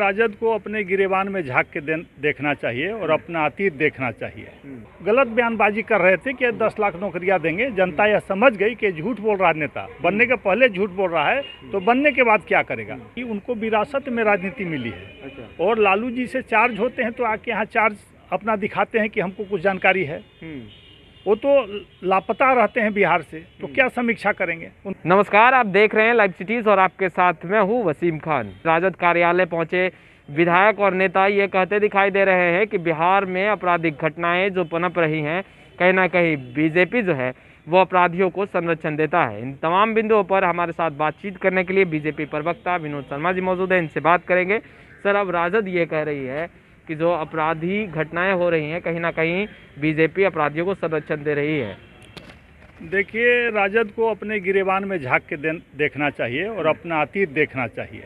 राजद को अपने गिरेबान में झांक के देखना चाहिए और अपना अतीत देखना चाहिए। गलत बयानबाजी कर रहे थे कि 10 लाख नौकरियां देंगे। जनता यह समझ गई कि झूठ बोल रहा नेता, बनने के पहले झूठ बोल रहा है तो बनने के बाद क्या करेगा। कि उनको विरासत में राजनीति मिली है और लालू जी से चार्ज होते हैं तो आके यहाँ चार्ज अपना दिखाते हैं कि हमको कुछ जानकारी है। वो तो लापता रहते हैं बिहार से, तो क्या समीक्षा करेंगे। नमस्कार, आप देख रहे हैं लाइव सिटीज और आपके साथ मैं हूं वसीम खान। राजद कार्यालय पहुंचे विधायक और नेता ये कहते दिखाई दे रहे हैं कि बिहार में आपराधिक घटनाएं जो पनप रही हैं, कहीं ना कहीं बीजेपी जो है वो अपराधियों को संरक्षण देता है। इन तमाम बिंदुओं पर हमारे साथ बातचीत करने के लिए बीजेपी प्रवक्ता विनोद शर्मा जी मौजूद हैं। इनसे बात करेंगे। सर, अब राजद ये कह रही है कि जो अपराधी घटनाएं हो रही हैं, कहीं ना कहीं बीजेपी अपराधियों को संरक्षण दे रही है। देखिए, राजद को अपने गिरेबान में झांक के देखना चाहिए और अपना अतीत देखना चाहिए।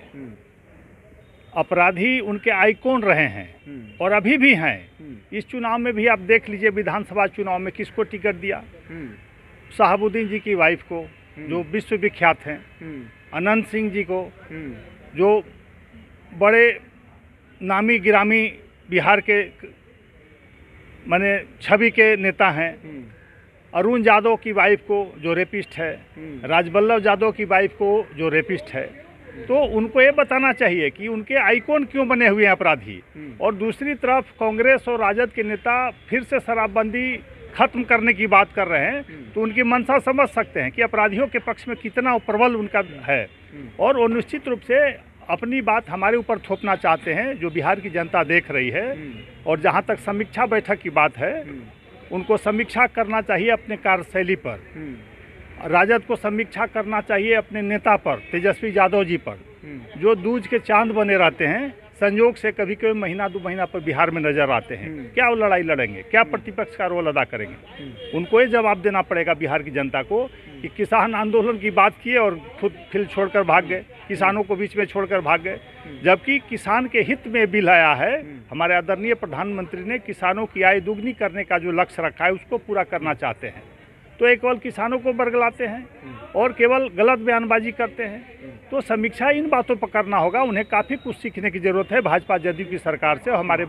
अपराधी उनके आइकॉन रहे हैं और अभी भी हैं। इस चुनाव में भी आप देख लीजिए, विधानसभा चुनाव में किसको टिकट दिया? शहाबुद्दीन जी की वाइफ को, जो विश्वविख्यात हैं। अनंत सिंह जी को, जो बड़े नामी गिरामी बिहार के माने छवि के नेता हैं। अरुण यादव की वाइफ को, जो रेपिस्ट है। राजबल्लभ यादव की वाइफ को, जो रेपिस्ट है। तो उनको ये बताना चाहिए कि उनके आइकॉन क्यों बने हुए हैं अपराधी। और दूसरी तरफ कांग्रेस और राजद के नेता फिर से शराबबंदी खत्म करने की बात कर रहे हैं, तो उनकी मंशा समझ सकते हैं कि अपराधियों के पक्ष में कितना प्रबल उनका है। और वो निश्चित रूप से अपनी बात हमारे ऊपर थोपना चाहते हैं, जो बिहार की जनता देख रही है। और जहां तक समीक्षा बैठक की बात है, उनको समीक्षा करना चाहिए अपने कार्यशैली पर। राजद को समीक्षा करना चाहिए अपने नेता पर, तेजस्वी यादव जी पर, जो दूज के चांद बने रहते हैं। संयोग से कभी कभी महीना 2 महीना पर बिहार में नजर आते हैं। क्या वो लड़ाई लड़ेंगे? क्या प्रतिपक्ष का रोल अदा करेंगे? उनको ये जवाब देना पड़ेगा बिहार की जनता को कि किसान आंदोलन की बात किए और खुद फील्ड छोड़कर भाग गए, किसानों को बीच में छोड़कर भाग गए। जबकि किसान के हित में बिल आया है। हमारे आदरणीय प्रधानमंत्री ने किसानों की आय दुगनी करने का जो लक्ष्य रखा है, उसको पूरा करना चाहते हैं। तो एक केवल किसानों को बरगलाते हैं और केवल गलत बयानबाजी करते हैं। तो समीक्षा इन बातों पर करना होगा। उन्हें काफ़ी कुछ सीखने की ज़रूरत है भाजपा जदयू की सरकार से और हमारे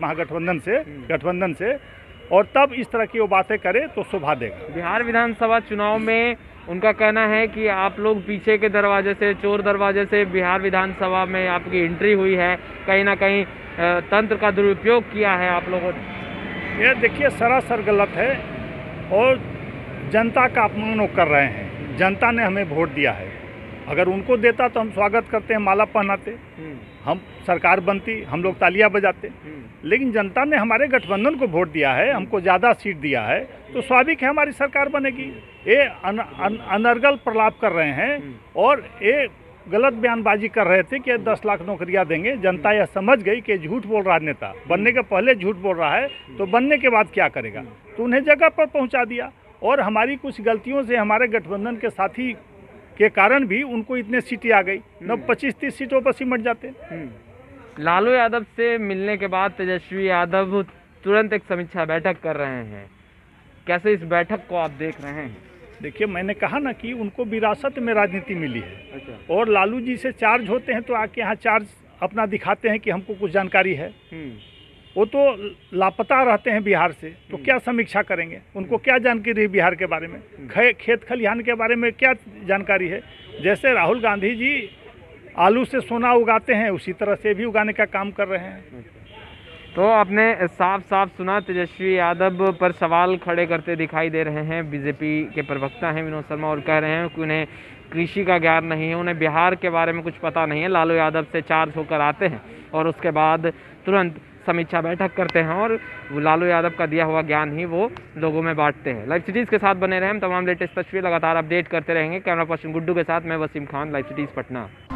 गठबंधन से। और तब इस तरह की वो बातें करे तो शोभा देगा। बिहार विधानसभा चुनाव में उनका कहना है कि आप लोग पीछे के दरवाजे से, चोर दरवाजे से बिहार विधानसभा में आपकी एंट्री हुई है, कहीं ना कहीं तंत्र का दुरुपयोग किया है आप लोगों ने। ये देखिए, सरासर गलत है और जनता का अपमान वो कर रहे हैं। जनता ने हमें वोट दिया है। अगर उनको देता तो हम स्वागत करते हैं, माला पहनाते, हम सरकार बनती, हम लोग तालियां बजाते। लेकिन जनता ने हमारे गठबंधन को वोट दिया है, हमको ज़्यादा सीट दिया है, तो स्वाभाविक है हमारी सरकार बनेगी। ये अनर्गल प्रलाप कर रहे हैं और ये गलत बयानबाजी कर रहे थे कि 10 लाख नौकरियां देंगे। जनता यह समझ गई कि झूठ बोल रहा नेता, बनने के पहले झूठ बोल रहा है तो बनने के बाद क्या करेगा। तो उन्हें जगह पर पहुँचा दिया। और हमारी कुछ गलतियों से हमारे गठबंधन के साथी के कारण भी उनको इतने सीटें आ गई, न 25-30 सीटों पर सिमट जाते। लालू यादव से मिलने के बाद तेजस्वी यादव तुरंत एक समीक्षा बैठक कर रहे हैं। कैसे इस बैठक को आप देख रहे हैं? देखिए, मैंने कहा ना कि उनको विरासत में राजनीति मिली है। और लालू जी से चार्ज होते हैं तो आके यहाँ चार्ज अपना दिखाते हैं कि हमको कुछ जानकारी है। वो तो लापता रहते हैं बिहार से, तो क्या समीक्षा करेंगे। उनको क्या जानकारी है बिहार के बारे में? खेत खलिहान के बारे में क्या जानकारी है? जैसे राहुल गांधी जी आलू से सोना उगाते हैं, उसी तरह से भी उगाने का काम कर रहे हैं। तो आपने साफ साफ सुना, तेजस्वी यादव पर सवाल खड़े करते दिखाई दे रहे हैं बीजेपी के प्रवक्ता हैं विनोद शर्मा, और कह रहे हैं कि उन्हें कृषि का ज्ञान नहीं है, उन्हें बिहार के बारे में कुछ पता नहीं है। लालू यादव से चार्ज होकर आते हैं और उसके बाद तुरंत समीक्षा बैठक करते हैं और लालू यादव का दिया हुआ ज्ञान ही वो लोगों में बांटते हैं। लाइव सिटीज़ के साथ बने रहें, हम तमाम लेटेस्ट तस्वीर लगातार अपडेट करते रहेंगे। कैमरा पर्सन गुड्डू के साथ मैं वसीम खान, लाइव सिटीज़ पटना।